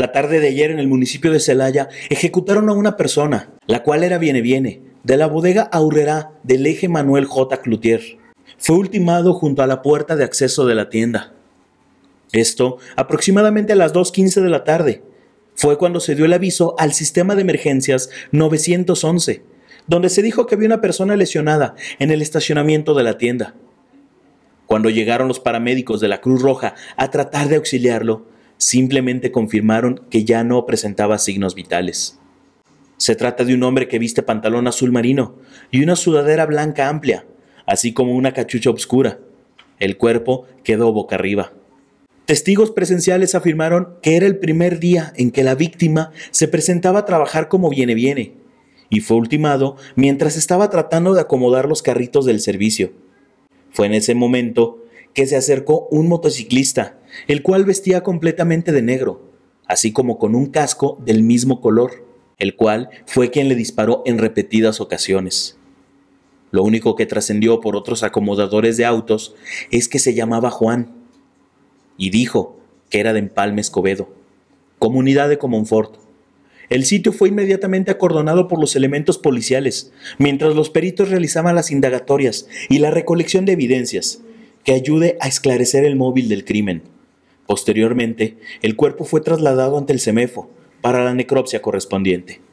La tarde de ayer en el municipio de Celaya ejecutaron a una persona, la cual era Viene, de la bodega Aurrerá del eje Manuel J. Cloutier. Fue ultimado junto a la puerta de acceso de la tienda. Esto aproximadamente a las 2:15 de la tarde. Fue cuando se dio el aviso al sistema de emergencias 911, donde se dijo que había una persona lesionada en el estacionamiento de la tienda. Cuando llegaron los paramédicos de la Cruz Roja a tratar de auxiliarlo, simplemente confirmaron que ya no presentaba signos vitales. Se trata de un hombre que viste pantalón azul marino y una sudadera blanca amplia, así como una cachucha oscura. El cuerpo quedó boca arriba. Testigos presenciales afirmaron que era el primer día en que la víctima se presentaba a trabajar como viene, y fue ultimado mientras estaba tratando de acomodar los carritos del servicio. Fue en ese momento que se acercó un motociclista, el cual vestía completamente de negro, así como con un casco del mismo color, el cual fue quien le disparó en repetidas ocasiones. Lo único que trascendió por otros acomodadores de autos es que se llamaba Juan, y dijo que era de Empalme Escobedo, comunidad de Comonfort. El sitio fue inmediatamente acordonado por los elementos policiales, mientras los peritos realizaban las indagatorias y la recolección de evidencias que ayude a esclarecer el móvil del crimen. Posteriormente, el cuerpo fue trasladado ante el CEMEFO para la necropsia correspondiente.